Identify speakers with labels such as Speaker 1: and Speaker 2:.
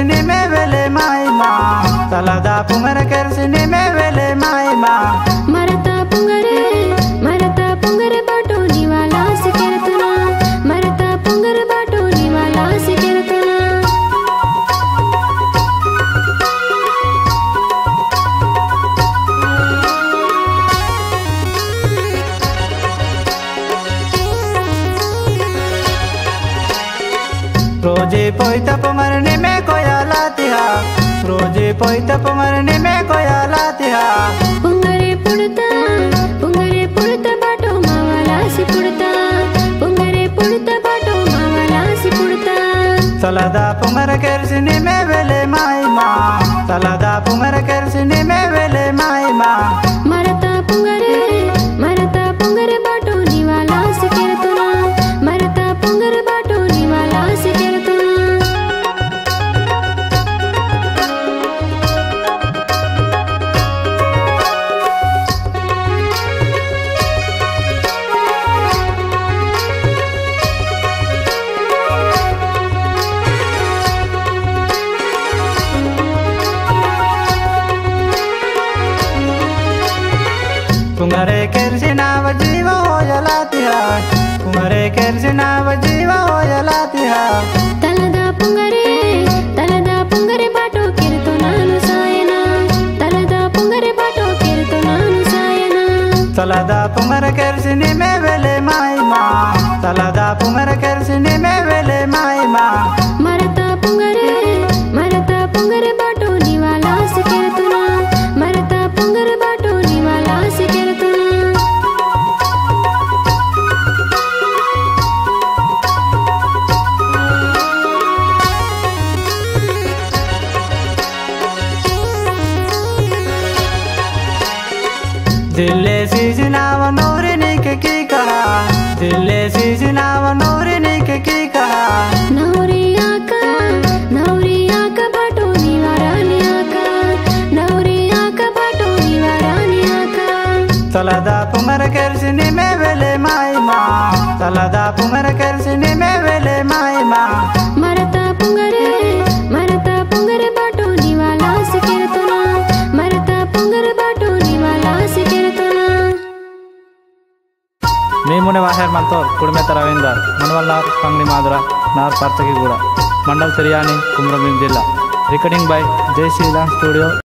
Speaker 1: ಕೆರ್ಸಿನಿ ಮೇವೆಲೆ ಮಾಯಿಮಾ ತಲದ ಪುಂಗರ ಕೆರ್ಸಿನಿ ಮೇವೆಲೆ ಮಾಯಿಮಾ
Speaker 2: ಮರತಾ ಪುಂಗರೆ ಬಾಟೋ ನಿವಾಲ ಸಿಕೆರತನ ಮರತಾ ಪುಂಗರೆ ಬಾಟೋ ನಿವಾಲ ಸಿಕೆರತನ
Speaker 1: रोजे पोईता पुंगरनी में कोया लातिहा रोजे पोईता पुंगरनी में कोया लातिहा
Speaker 2: पुंगरे पुड़ता बाटो मावाला सी पुड़ता पुंगरे पुड़ता बाटो मावाला सी पुड़ता
Speaker 1: तलदा पुंगर केर्सिनी में वेले माईमा तलदा पुंगर केर्सिनी में वेले माईमा
Speaker 2: मरता पुंगरे बाटो निवाला सिकेरतुना मरता पुंगरे बाटो निवाला सिकेरतुना
Speaker 1: पुंगरे केर्सिना वजीवा हो जलातिहा पुंगरे केर्सिना वजीवा हो जलातिहा
Speaker 2: तलदा पुंगरे बाटो किरतो नानु सायना तलदा पुंगरे बाटो किरतो नानु सायना
Speaker 1: तलदा पुंगर केर्सिनी में वेले माईमा तलदा पुंगर केर्सिनी में वेले माईमा
Speaker 2: मरता पुंगरे बाटो निवाला सिकेरतुना मरता पुंगरे बाटो निवाला सिकेरतुना
Speaker 1: दिल्ले सीजनाव नौरिनी के की कहा दिल्ले सीजनाव नौरिनी के की कहा
Speaker 2: नौरिया का बाटो निवारानिया का बाटो निवारानिया का
Speaker 1: तलदा पुंगर केर्सिनी में वेले माईमा तलदा पुंगर केर्सिनी में वेले माईमा
Speaker 2: मरता पुंगरे बाटो निवाला सिकेरतुना मरता पुंगरे बाटो निवाला सिकेरतुना
Speaker 1: मेमुने वाहर मंतोर कुड़मेत रवींदर मनवल नार कंगनी माधुरा नार पार्चकीगूड़ा मंडल तिरियानी कुमरभीम जिला रिकॉर्डिंग बाय जय श्रीराम स्टूडियो।